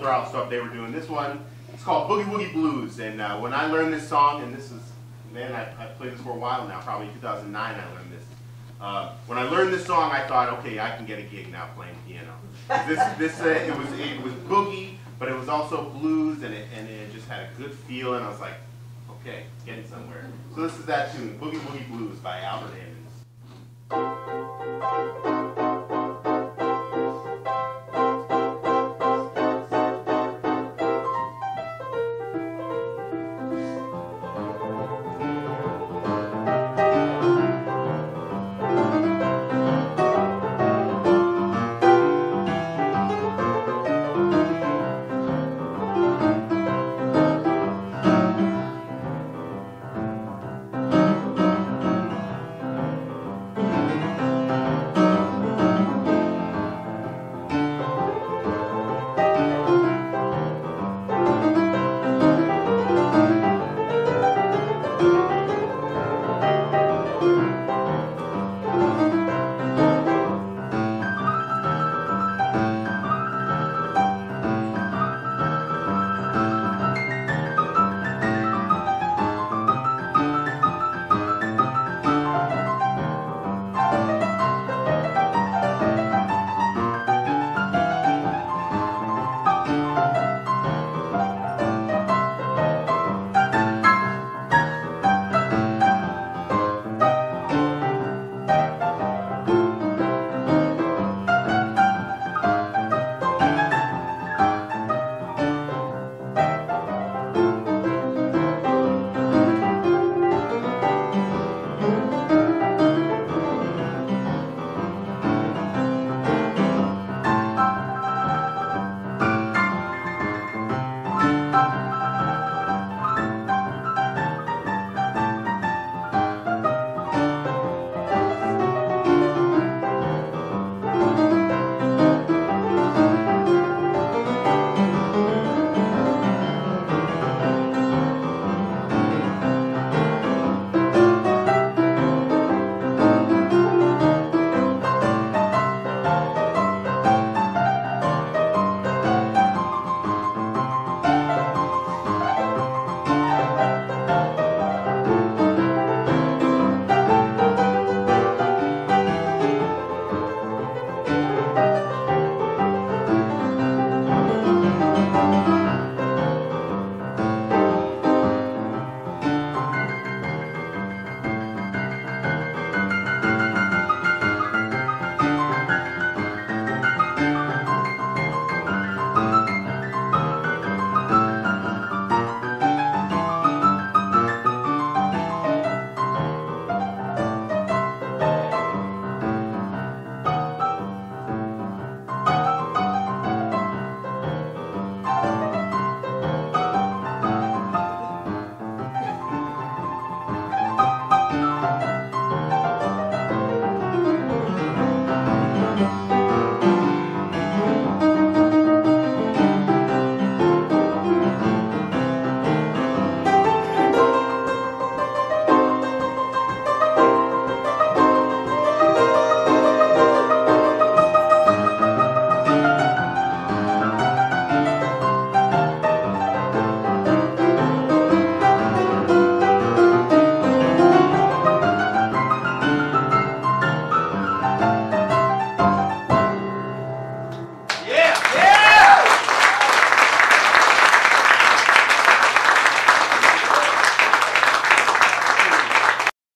out stuff they were doing. This one, it's called Boogie Woogie Blues, and when I learned this song, and this is, man, I played this for a while now, probably 2009 I learned this. When I learned this song, I thought, okay, I can get a gig now playing piano. It was boogie, but it was also blues, and it just had a good feel, and I was like, okay, getting somewhere. So this is that tune, Boogie Woogie Blues by Albert Ammons.